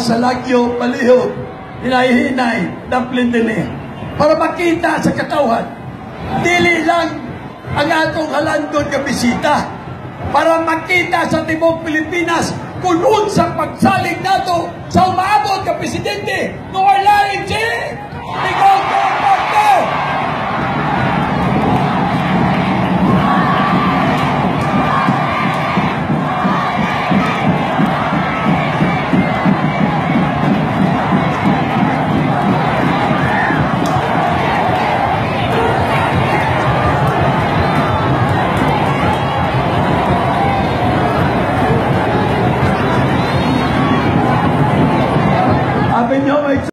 sa Lagyo, Palihog, hinay-hinay, daplin din para makita sa katawhan. Dili lang ang atong halandon nga bisita, para makita sa Timog Pilipinas kung sa pagsalig nato sa umaabot ka Presidente ng Arlaing Chile. Ikaw ko, Pagto!